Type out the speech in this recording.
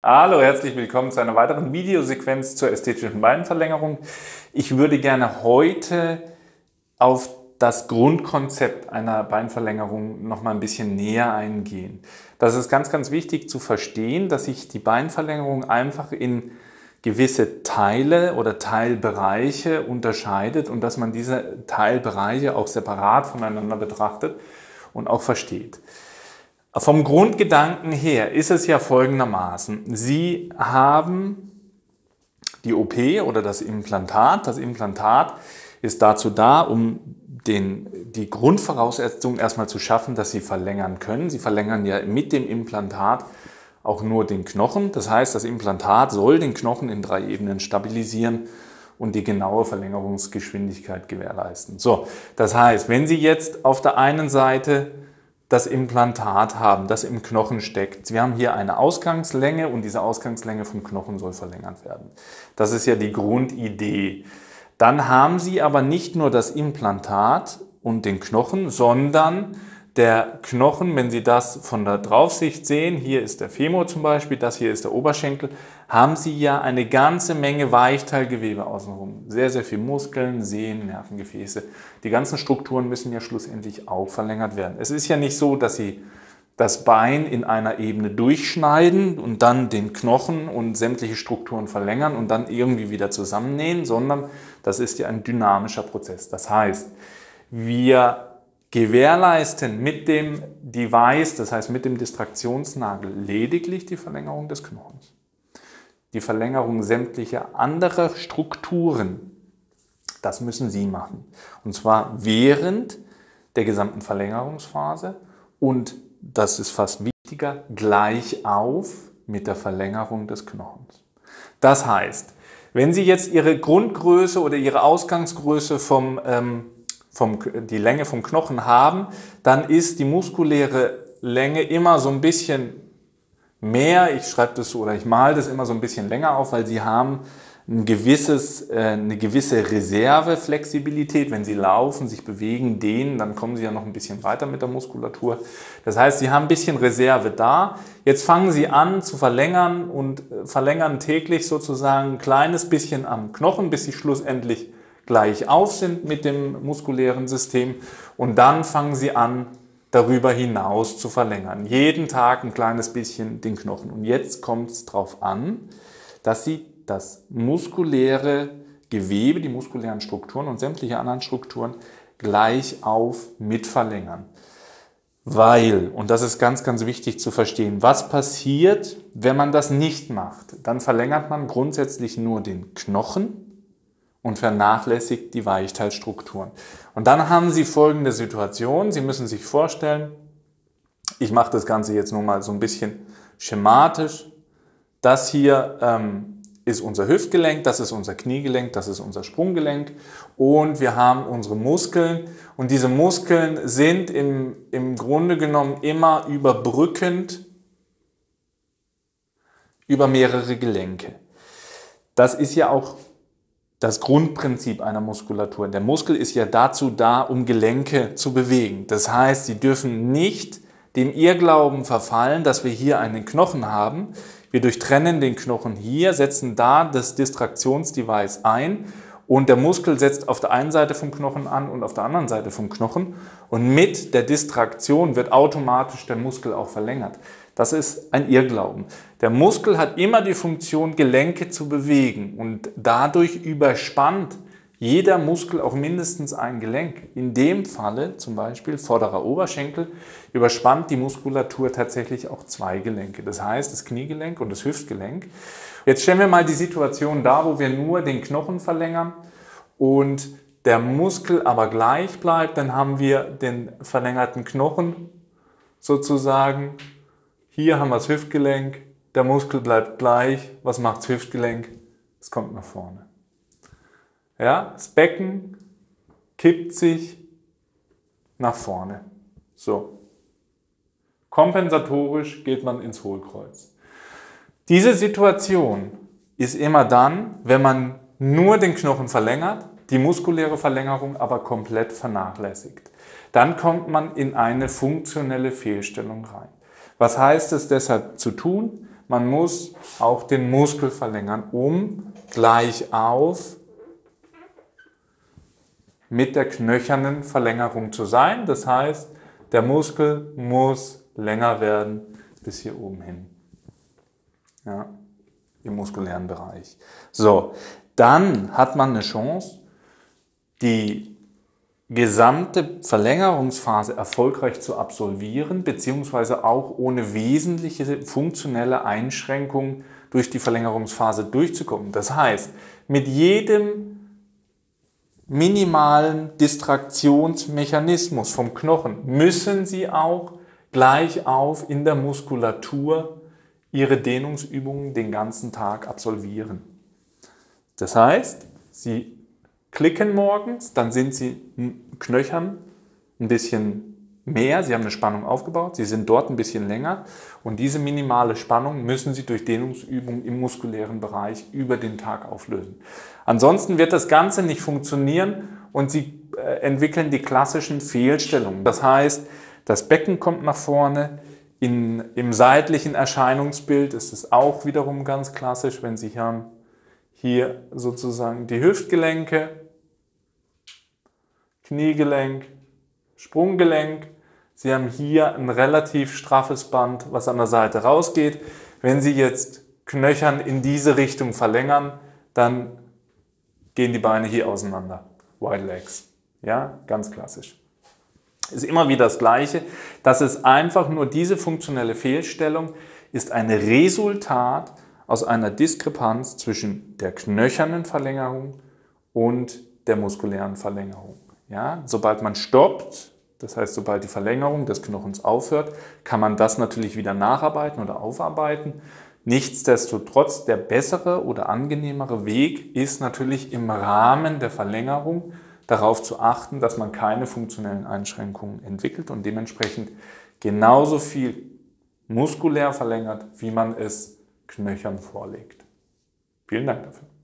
Hallo, herzlich willkommen zu einer weiteren Videosequenz zur ästhetischen Beinverlängerung. Ich würde gerne heute auf das Grundkonzept einer Beinverlängerung noch mal ein bisschen näher eingehen. Das ist ganz wichtig zu verstehen, dass sich die Beinverlängerung einfach in gewisse Teile oder Teilbereiche unterscheidet und dass man diese Teilbereiche auch separat voneinander betrachtet und auch versteht. Vom Grundgedanken her ist es ja folgendermaßen. Sie haben die OP oder das Implantat. Das Implantat ist dazu da, um die Grundvoraussetzung erstmal zu schaffen, dass Sie verlängern können. Sie verlängern ja mit dem Implantat auch nur den Knochen. Das heißt, das Implantat soll den Knochen in 3 Ebenen stabilisieren und die genaue Verlängerungsgeschwindigkeit gewährleisten. So, das heißt, wenn Sie jetzt auf der einen Seite das Implantat haben, das im Knochen steckt. Wir haben hier eine Ausgangslänge und diese Ausgangslänge vom Knochen soll verlängert werden. Das ist ja die Grundidee. Dann haben Sie aber nicht nur das Implantat und den Knochen, sondern der Knochen, wenn Sie das von der Draufsicht sehen, hier ist der Femur zum Beispiel, das hier ist der Oberschenkel, haben Sie ja eine ganze Menge Weichteilgewebe außenrum. Sehr viel Muskeln, Sehnen, Nervengefäße. Die ganzen Strukturen müssen ja schlussendlich auch verlängert werden. Es ist ja nicht so, dass Sie das Bein in einer Ebene durchschneiden und dann den Knochen und sämtliche Strukturen verlängern und dann irgendwie wieder zusammennähen, sondern das ist ja ein dynamischer Prozess. Das heißt, wir gewährleisten mit dem Device, das heißt mit dem Distraktionsnagel, lediglich die Verlängerung des Knochens. Die Verlängerung sämtlicher anderer Strukturen, das müssen Sie machen. Und zwar während der gesamten Verlängerungsphase und, das ist fast wichtiger, gleich auf mit der Verlängerung des Knochens. Das heißt, wenn Sie jetzt Ihre Grundgröße oder Ihre Ausgangsgröße die Länge vom Knochen haben, dann ist die muskuläre Länge immer so ein bisschen mehr. Ich schreibe das so oder ich male das immer so ein bisschen länger auf, weil Sie haben eine gewisse Reserveflexibilität. Wenn Sie laufen, sich bewegen, dehnen, dann kommen Sie ja noch ein bisschen weiter mit der Muskulatur. Das heißt, Sie haben ein bisschen Reserve da. Jetzt fangen Sie an zu verlängern und verlängern täglich sozusagen ein kleines bisschen am Knochen, bis Sie schlussendlich gleich auf sind mit dem muskulären System und dann fangen Sie an, darüber hinaus zu verlängern. Jeden Tag ein kleines bisschen den Knochen. Und jetzt kommt es darauf an, dass Sie das muskuläre Gewebe, die muskulären Strukturen und sämtliche anderen Strukturen gleich auf mit verlängern. Weil, und das ist ganz wichtig zu verstehen, was passiert, wenn man das nicht macht? Dann verlängert man grundsätzlich nur den Knochen und vernachlässigt die Weichteilstrukturen. Und dann haben Sie folgende Situation. Sie müssen sich vorstellen, ich mache das Ganze jetzt nur mal so ein bisschen schematisch. Das hier ist unser Hüftgelenk, das ist unser Kniegelenk, das ist unser Sprunggelenk und wir haben unsere Muskeln und diese Muskeln sind im Grunde genommen immer überbrückend über mehrere Gelenke. Das ist ja auch das Grundprinzip einer Muskulatur. Der Muskel ist ja dazu da, um Gelenke zu bewegen. Das heißt, Sie dürfen nicht dem Irrglauben verfallen, dass wir hier einen Knochen haben. Wir durchtrennen den Knochen hier, setzen da das Distraktionsdevice ein und der Muskel setzt auf der einen Seite vom Knochen an und auf der anderen Seite vom Knochen. Und mit der Distraktion wird automatisch der Muskel auch verlängert. Das ist ein Irrglauben. Der Muskel hat immer die Funktion, Gelenke zu bewegen und dadurch überspannt jeder Muskel auch mindestens ein Gelenk. In dem Falle, zum Beispiel vorderer Oberschenkel, überspannt die Muskulatur tatsächlich auch 2 Gelenke. Das heißt, das Kniegelenk und das Hüftgelenk. Jetzt stellen wir mal die Situation dar, wo wir nur den Knochen verlängern und der Muskel aber gleich bleibt. Dann haben wir den verlängerten Knochen sozusagen. Hier haben wir das Hüftgelenk, der Muskel bleibt gleich. Was macht das Hüftgelenk? Es kommt nach vorne. Ja, das Becken kippt sich nach vorne. So. Kompensatorisch geht man ins Hohlkreuz. Diese Situation ist immer dann, wenn man nur den Knochen verlängert, die muskuläre Verlängerung aber komplett vernachlässigt. Dann kommt man in eine funktionelle Fehlstellung rein. Was heißt es deshalb zu tun? man muss auch den Muskel verlängern, um gleich auf mit der knöchernen Verlängerung zu sein. Das heißt, der Muskel muss länger werden bis hier oben hin. Ja, im muskulären Bereich. So, dann hat man eine Chance, die gesamte Verlängerungsphase erfolgreich zu absolvieren, beziehungsweise auch ohne wesentliche funktionelle Einschränkung durch die Verlängerungsphase durchzukommen. Das heißt, mit jedem minimalen Distraktionsmechanismus vom Knochen müssen Sie auch gleich auf in der Muskulatur Ihre Dehnungsübungen den ganzen Tag absolvieren. Das heißt, Sie klicken morgens, dann sind Sie knöchern ein bisschen mehr, Sie haben eine Spannung aufgebaut, Sie sind dort ein bisschen länger und diese minimale Spannung müssen Sie durch Dehnungsübungen im muskulären Bereich über den Tag auflösen. Ansonsten wird das Ganze nicht funktionieren und Sie entwickeln die klassischen Fehlstellungen. Das heißt, das Becken kommt nach vorne, im seitlichen Erscheinungsbild ist es auch wiederum ganz klassisch, wenn Sie hier sozusagen die Hüftgelenke, Kniegelenk, Sprunggelenk. Sie haben hier ein relativ straffes Band, was an der Seite rausgeht. Wenn Sie jetzt knöchern in diese Richtung verlängern, dann gehen die Beine hier auseinander. Wide Legs. Ja, ganz klassisch. Ist immer wieder das Gleiche. Das ist einfach nur diese funktionelle Fehlstellung, ist ein Resultat aus einer Diskrepanz zwischen der knöchernen Verlängerung und der muskulären Verlängerung. Ja, sobald man stoppt, das heißt, sobald die Verlängerung des Knochens aufhört, kann man das natürlich wieder nacharbeiten oder aufarbeiten. Nichtsdestotrotz, der bessere oder angenehmere Weg ist natürlich im Rahmen der Verlängerung darauf zu achten, dass man keine funktionellen Einschränkungen entwickelt und dementsprechend genauso viel muskulär verlängert, wie man es knöchern vorlegt. Vielen Dank dafür.